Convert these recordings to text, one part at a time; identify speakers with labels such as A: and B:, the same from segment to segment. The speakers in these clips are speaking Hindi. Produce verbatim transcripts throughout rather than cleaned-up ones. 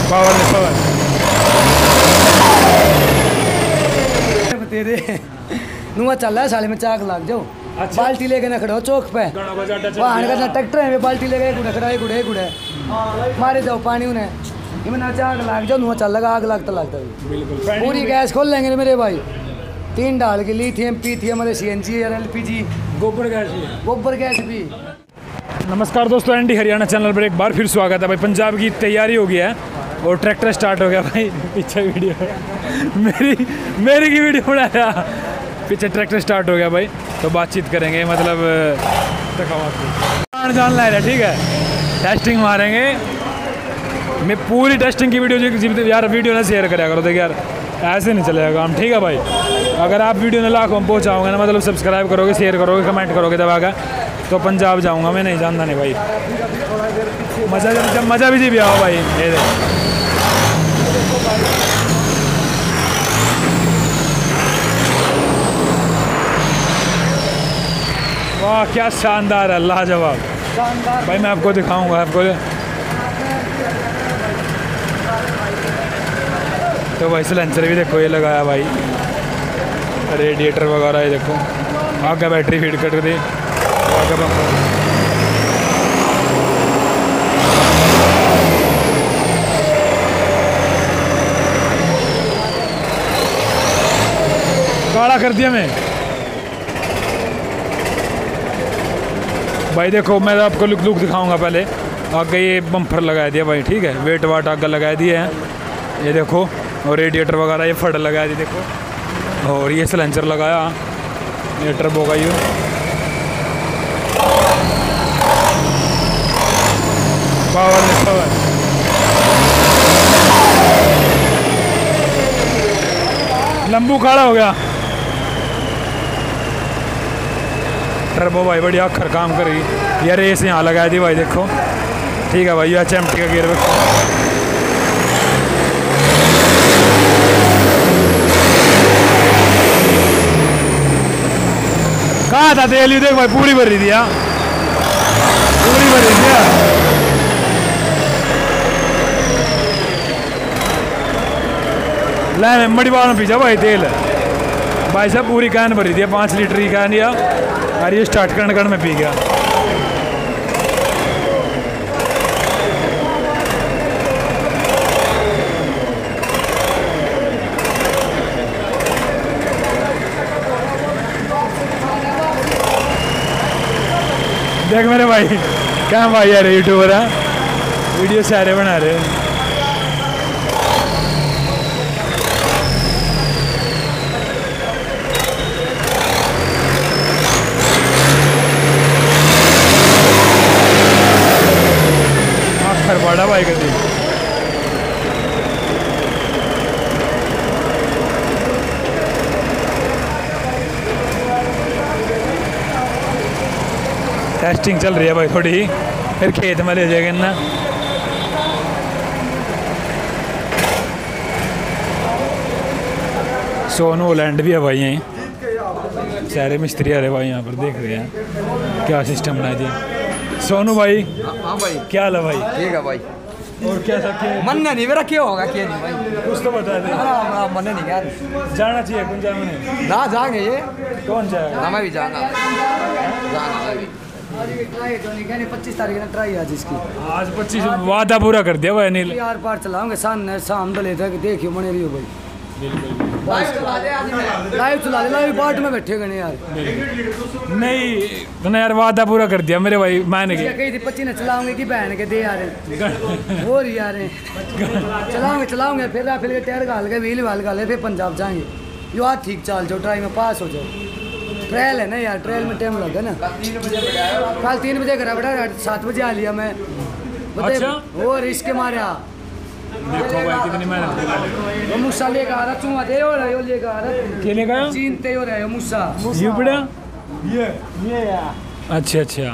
A: पावर पावर
B: तेरे नुआ चल रहा है साले में चाक लाग जाओ। अच्छा। बाल्टी लेके ना खड़ो चौक पे वहाँ का ट्रैक्टर है बाल्टी लेके गुड़े खड़ा है गुड़े गुड़े मारे जाओ पानी उन्हें इमना चाक लाग जाओ नुआ चल लगा आग लगता लगता है पूरी गैस खोल लेंगे मेरे भाई तीन डाल के लिथियम पीथियम हमारे C N G L P G
A: गोबर गैस भी
B: गोबर गैस भी।
A: नमस्कार दोस्तों, एनडी हरियाणा चैनल पर एक बार फिर स्वागत है भाई। पंजाब की तैयारी हो गया है और ट्रैक्टर स्टार्ट हो गया भाई। पीछे वीडियो मेरी मेरी की वीडियो बनाया, पीछे ट्रैक्टर स्टार्ट हो गया भाई। तो बातचीत करेंगे, मतलब जान जान ला रहा है, ठीक है। टेस्टिंग मारेंगे, मैं पूरी टेस्टिंग की वीडियो यार वीडियो ना शेयर करा करो। देखिए यार ऐसे नहीं चलेगा काम, ठीक है भाई। अगर आप वीडियो ने लाखों में पहुँचाओगे ना, मतलब सब्सक्राइब करोगे, शेयर करोगे, कमेंट करोगे दबा का, तो पंजाब जाऊंगा मैं, नहीं जानता नहीं भाई। मज़ा जब मज़ा भी जी भी आओ भाई। ये वाह क्या शानदार है, लाजवाब भाई। मैं आपको दिखाऊंगा आपको। तो भाई सिलेंसर भी देखो ये लगाया भाई, रेडिएटर वगैरह ये देखो, आगे बैटरी फीड कर दी, आगे बम्पर। काला कर दिया मैं भाई। देखो मैं आपको लुक लुक दिखाऊंगा पहले। आगे ये बम्पर लगा दिया भाई, ठीक है। वेट वाट आगे लगा दिए हैं, ये देखो। और रेडिएटर वगैरह ये फट लगा दी देखो। और ये सिलेंसर लगाया, ये टर्बो का ये पावर पावर। लंबू काला हो गया, टर्बो भाई बढ़िया अखर काम करेगी। यार रेस यहाँ लगा दी भाई देखो, ठीक है भाई। एच एम टी का गियर कहाँ था तेल, देख भाई पूरी भरी दिया, पूरी भरी दिया। ले मैं मड़ी बार में पीछा भाई तेल भाई साहब, पूरी कैन भरी दिया, पाँच लीटर की कैन दिया। और ये स्टार्ट करने करने में पी गया। देख मेरे भाई क्या भाई यार यूट्यूबर है, वीडियो सारे बना रहे हैं। आखिर बड़ा भाई कर दी। टेस्टिंग चल रही है भाई थोड़ी, फिर खेत में ले जाएंगे ना। सोनू होलैंड भी है भाई यहीं, सारे मिस्त्री आ रहे भाई यहाँ पर, देख रहे हैं क्या सिस्टम बना दिया। सोनू भाई
B: हाँ भाई
A: क्या हाल है भाई?
B: ठीक है भाई।
A: और क्या सब
B: मन नहीं मेरा क्या होगा, क्या नहीं भाई
A: कुछ तो बता दे।
B: हाँ मन नहीं यार,
A: जाना चाहिए कौन जाए मैंने
B: ना जाएंगे ये
A: कौन जाएगा
B: ना, मैं भी जाना जाना भी। पच्चीस तारीख ना ट्राई आज इसकी,
A: आज पच्चीस वादा पूरा कर दिया भाई नील।
B: यार पार चलाओगे शाम शाम डले थे, देखियो बने रही हो भाई। लाइव चला दे, लाइव पार्ट में बैठे गए यार।
A: नहीं तूने यार वादा पूरा कर दिया मेरे भाई, मैंने
B: कही थी पच्चीस ने चलाओगे कि बहन के दे यार वो रही यार चलाओगे चलाओगे फिर फिर के टायर घाल के व्हील वाल घाले, फिर पंजाब जाएंगे। यो आज ठीक चाल जाओ, ट्राई में पास हो जाओ। ट्रेल है ना यार, ट्रेल में टाइम लगा ना। कल तीन बजे घर बेटा, सात बजे आ लिया मैं।
A: अच्छा
B: वो रिस्क के मारे
A: देखो भाई कितनी मेहनत।
B: वो मूसा लेकर आ रहा, चूहा दे हो रहा है, लेकर आ रहा
A: क्या लेकर आया?
B: चीन ते हो रहा है मूसा
A: ये बड़ा
B: ये ये यार।
A: अच्छा अच्छा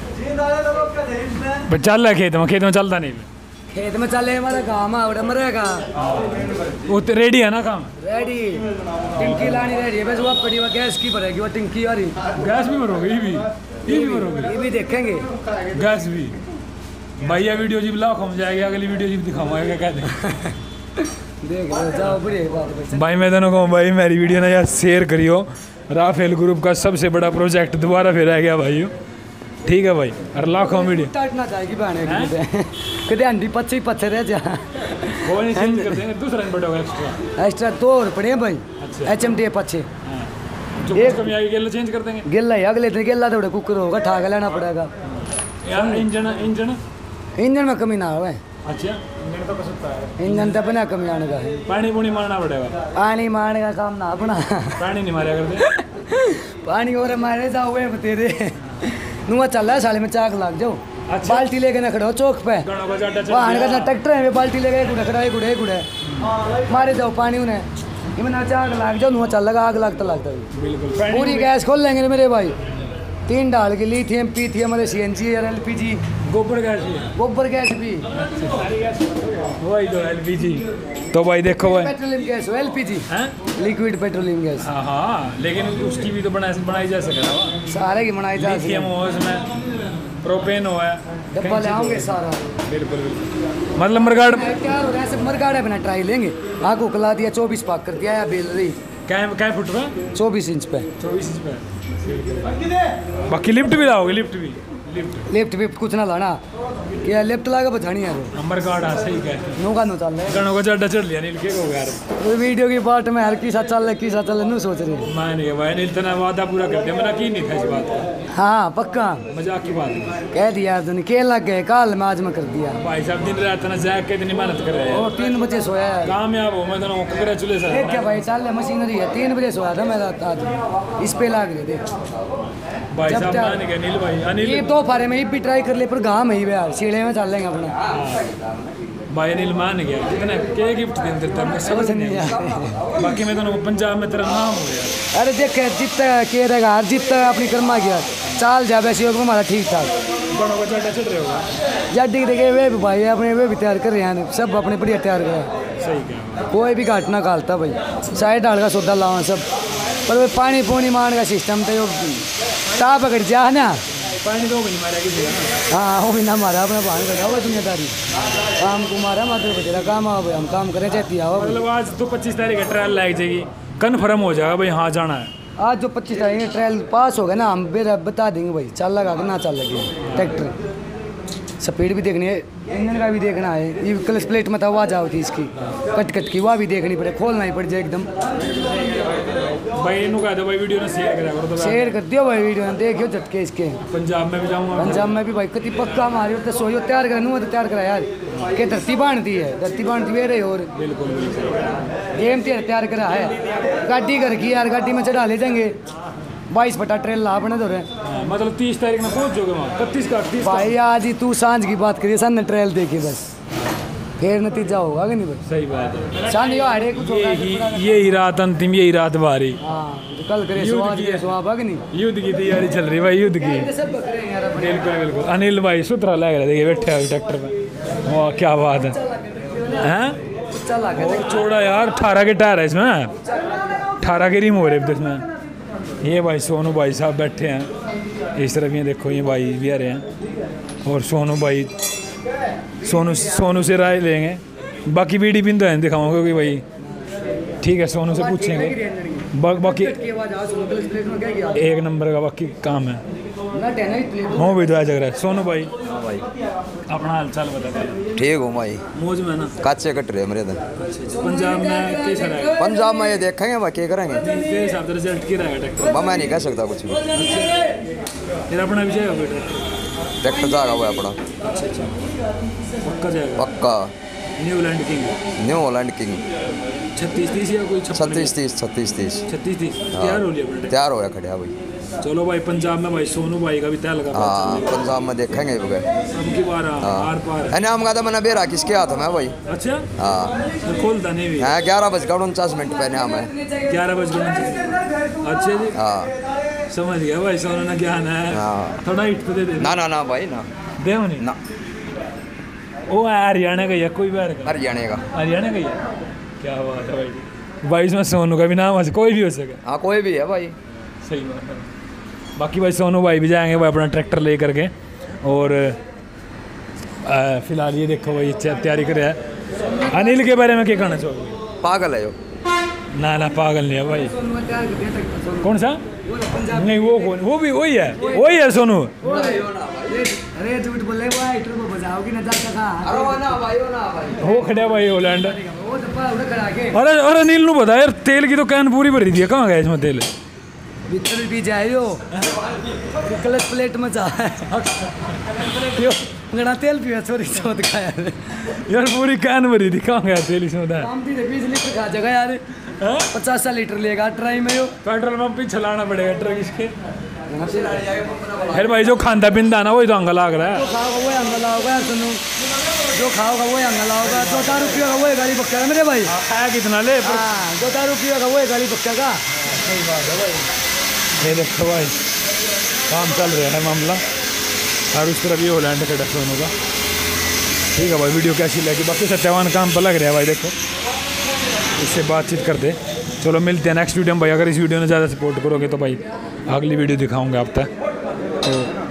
A: चल रहा खेत में, खेत में चलता नहीं,
B: खेत में चले हमारा काम है मरेगा।
A: वो तो रेडी है ना काम?
B: रेडी, टिंकी लानी रेडी है, बस वो पड़ी हुआ गैस की भरेगी, वो टिंकी आ रही।
A: गैस भी भरोगे? ये भी ये भी भरोगे?
B: ये भी देखेंगे
A: गैस भी। भाई ये वीडियो जी लाखों में जाएगी, अगली वीडियो जी दिखाऊंगा क्या कहते हैं।
B: देख लो जाओ बुरी बात है।
A: भाई मैं दोनों कहूँ भाई मेरी वीडियो ना यार शेयर करियो। राफेल ग्रुप का सबसे बड़ा प्रोजेक्ट दोबारा फिर आ गया भाई, ठीक है भाई। और लाखों वीडियो
B: टाटना जाएगी बहने कदे अंडी पच्चे ही पत्थर रह जा
A: वो नहीं चेंज कर देंगे, दूसरा नंबर होगा एक्स्ट्रा
B: एक्स्ट्रा दो और पड़े हैं भाई।
A: अच्छा।
B: एच एम टी पच्चे
A: जो कुछ कमी आएगी गेला चेंज कर देंगे।
B: गिल्ला ही अगले दिन गिल्ला थोड़ा कुकर होगा ठा के लेना पड़ेगा
A: यार इंजन इंजन
B: इंजन में कमी ना हो।
A: अच्छा इंजन तो कसता है,
B: इंजन तो अपना कमी आने का है।
A: पानी पुनी मारना पड़ेगा।
B: पानी मारने का काम ना अपना
A: पानी नहीं मारा करते
B: पानी और मारे जाओ वे तेरे नुआ चल रहा है साले में चाक लाग जाओ।
A: अच्छा।
B: बाल्टी लेके ना खड़े हो चौक पे
A: गणों का जाटा चल
B: वहाँ का ट्रैक्टर है वे बाल्टी लेके गुड़े खड़ा है गुड़े गुड़े मारे जाओ पानी उन्हें इमें ना चाक लाग जाओ नुआ चल लगा आग लगता लगता है।
A: बिल्कुल
B: पूरी गैस खोल लेंगे ना मेरे भाई, तीन डाल के लिथियम पीथियम हमारे सी एन जी और एल पी जी
A: गोबर गैस ही
B: गोबर गैस भी
A: वही तो एल पी जी। तो भाई देखो भाई
B: petroleum gas L P G
A: हैं
B: लिक्विड पेट्रोलियम गैस
A: हाँ हाँ, लेकिन उसकी भी तो बना बनाई जा सके ना।
B: सारे की बनाई जा
A: लिथियम हो उसमें, प्रोपेन हो है,
B: डब्बा ले आओगे सारा।
A: बिल्कुल बिल्कुल। मतलब मरगाड़
B: क्या हो रहा है, सब मरगाड़ा बना ट्राई लेंगे। आगू कला दिया चौबीस पाक कर दिया या बेल रही
A: क्या क्या फुट पे
B: चौबीस इंच पे
A: चौबीस इंच पे। बाकी लिफ्ट भी लाओगे, लिफ्ट भी लिफ्ट
B: लिफ्ट विफ्ट कुछ ना लाना क्या लिफ्ट लागा बचानी है
A: नंबर कार्ड हाँ सही कह
B: नौका नु चल रहा
A: गणों का जाटा चढ़ लिया नील के को यार।
B: है वीडियो की पार्ट में हर की साथ चल रहा की साथ चल रहा सोच रहे
A: मैं नहीं भाई नील इतना वादा पूरा कर दिया, मैंने की नहीं था इस बात का,
B: हाँ पक्का
A: मजाक की बात है।
B: कह दिया यार तूने के लग गए काल में आज में कर दिया
A: भाई साहब दिन रात ना जाग के इतनी मेहनत कर रहे हैं,
B: और तीन बजे सोया है
A: कामयाब हो मैं तो कंग्रेचुलेशन।
B: देख क्या भाई चल मशीनरी है तीन बजे सोया था मैं रात आज इस पे लाग रहे थे
A: भाई
B: जब
A: साहब
B: तक-
A: मान गए नील भाई अनिल
B: ये दो फारे में ये भी ट्राई कर ले पर गाँव में ही यार सीढ़े में चल लेंगे अपना
A: भाई अनिल मान गया कितना के गिफ्ट दिन देता मैं समझ नहीं आया। बाकी मैं तो पंजाब में तेरा नाम हो गया।
B: अरे देख जितना के रहेगा हर जितना अपनी कर्मा गया चाल जा वैसे योग हमारा ठीक ठाक
A: गणों का जाटा चढ़ रहे होगा
B: जड्डी देखे वे भी भाई अपने वे भी तैयार कर रहे हैं सब अपने बढ़िया तैयार कर रहे हैं।
A: सही कहा
B: कोई भी घाट ना खालता भाई साइड डाल का सौदा लावा सब पर वो पानी पूनी मान का सिस्टम तो ताप अगर जा ना
A: पानी तो भी नहीं मारा किसी का ना।
B: हाँ वो भी ना मारा अपना पानी का जाओ दुनियादारी काम को मारा मात्र बचेरा काम आओ भाई हम काम करें चाहती आओ भाई।
A: मतलब आज तो पच्चीस तारीख है ट्रायल लग जाएगी, कन्फर्म हो जाएगा भाई हाँ जाना है।
B: आज जो पच्चीस तारीख है ट्रायल पास हो गया ना हम फिर बता देंगे भाई चल लगा कि ना चल लगे ट्रैक्टर स्पीड भी देखनी है इंजन का भी देखना है ये क्लच प्लेट में तो आवाज आओ थी इसकी कट कट की वह भी देखनी पड़े खोलना ही पड़ जाए एकदम।
A: भाई इन्हों कहा था भाई वीडियो ने शेयर करा करो तो
B: शेयर कर दियो भाई वीडियो देखियो झटके इसके।
A: पंजाब में भी जाऊँगा
B: पंजाब में भी भाई कति पक्का हमारे तो सोयो तैयार करा नू तो तैयार करा यार के धरती बांधती है धरती बांधती वे रही और
A: बिल्कुल बिल्कुल
B: गेम तैयार करा है गाड़ी घर की यार गाड़ी में चढ़ा ले जाएंगे बाईस बटा ट्रेन ला अपने दौरे
A: हाँ, मतलब तीस तारीख में पहुँच जाओगे वहाँ इकतीस का तीस
B: भाई आज ही तू सांझ की बात करिए सन ट्रेल देखी बस फिर नतीजा होगा कि नहीं भाई
A: सही बात है।
B: सांझ यो हारे कुछ होगा
A: यही यही रात अंतिम यही रात भारी
B: हाँ तो कल करे
A: युद्ध
B: स्वाद
A: की
B: ये
A: है।
B: स्वाब है कि नहीं
A: युद्ध की तैयारी चल रही भाई युद्ध की।
B: ये सब बकरे हैं यार अपने
A: बिल्कुल बिल्कुल अनिल भाई सुथरा लग रहा है देखिए बैठे हुए ट्रैक्टर पे वाह क्या बात है हैं
B: चल आ गया
A: और चौड़ा यार अठारह के टायर है इसमें अठारह के रिम हो रहे इसमें। ये भाई सोनू भाई साहब बैठे हैं इस तरफ ये देखो ये भाई भी आ रहे हैं और सोनू भाई सोनू सोनू से राय लेंगे बाकी बीडी पिन तो है दिखाऊंगा क्योंकि भाई ठीक है सोनू से पूछेंगे बा, बाकी
B: की आवाज आ सुनो क्लच प्लेट में क्या किया
A: एक नंबर का बाकी काम है
B: ना टेना ही प्लेट
A: हो भी दुआ जग रहा है। सोनू भाई
C: हाँ भाई
A: अपना हाल चाल बता दे
C: ठीक हूँ भाई
A: मौज में ना
C: काचे कट रहे मेरे तो
A: पंजाब में कैसा रहेगा
C: पंजाब में ये देखेंगे भाई क्या करेंगे
A: तेरे हिसाब से रिजल्ट क्या रहेगा ट्रैक्टर
C: बा मैं नहीं कह सकता कुछ भी
A: तेरा अपना भी जाएगा बेटा
C: ट्रैक्टर जाएगा वो अपना
A: पक्का जाएगा
C: पक्का
A: Newland king
C: New Holland king
A: छत्तीस तीस या कोई
C: छत्तीस तीस छत्तीस तीस
A: छत्तीस तीस तैयार हो लिया बेटा।
C: तैयार हो गया खड़िया भाई।
A: चलो भाई पंजाब में भाई सोनू भाई का भी तय लगा
C: हाँ पंजाब में देखेंगे वो गए
A: अब की बार आर पार
C: नाम का था मैंने बेरा किसके हाथ में भाई।
A: अच्छा
C: हाँ
A: तो खोलता नहीं भी
C: हाँ ग्यारह बज गए उनचास मिनट पे नाम है
A: ग्यारह बज गए अच्छा जी
C: हाँ
A: समझ गया भाई सोनू ने क्या आना है
C: हाँ
A: थोड़ा हिट तो दे दे
C: ना ना ना भाई ना
A: दे नहीं
C: ना
A: वो हरियाणा का या कोई बार का
C: हरियाणा का
A: हरियाणा का ही है क्या बात है भाई भाई इसमें सोनू का भी नाम है कोई भी हो सके
C: हाँ कोई भी है भाई
A: सही बात है। बाकी भाई सोनू भाई भी जाएंगे भाई अपना ट्रैक्टर ले करके और आ, फिलहाल ये देखो भाई च- तैयारी करे है। अनिल के बारे में क्या कहना चाहोगे?
C: पागल है यो।
A: ना ना पागल नहीं है भाई। कौन सा? नहीं वो कौन? वो भी वही है, वही है सोनू।
B: अरे झूठ बोल रहे, वो हाइटर में बजाओगी ना जाता का।
C: अरे वो ना भाई वो ना भाई
A: वो खड़ा भाई होलैंड।
B: वो तो पा उड़ा खड़ा के
A: अरे अरे अनिल नु बता यार, तेल की तो कैन पूरी भरी थी, कहाँ गया इसमें तेल?
B: भीतर भी जाए यो क्लच प्लेट में जा यो गणा तेल पिया चोरी चोट खाया रे।
A: यार पूरी कैन भरी थी, कहाँ गया तेल इसमें?
B: काम थी बीस लीटर खा जगह यार, पचास लीटर लेगा ट्राई में यो।
A: पेट्रोल पंप भी चलाना पड़ेगा ट्रक इसके। फिर भाई जो खांदा पिंदा ना वही तो अंगा लाग रहा
B: जो
A: है।
B: खाओगा वही अंगला होगा यार, सुनो जो खाओगा वही अंगला होगा। दो चार रुपये का वही गाड़ी पक्का मेरे भाई।
A: है कितना ले?
B: हाँ दो चार रुपये का वही गाड़ी पक्का का।
A: ये देखो भाई काम चल रहा है मामला, और उस तरफ ये होलैंड खड़ा सोनू का। ठीक है भाई, वीडियो कैसी लगी? बाकी सत्यवान काम पर लग रहा है भाई, देखो इससे बातचीत करते। चलो मिलते हैं नेक्स्ट वीडियो में भाई। अगर इस वीडियो ने ज़्यादा सपोर्ट करोगे तो भाई अगली वीडियो दिखाऊंगा आप तक। तो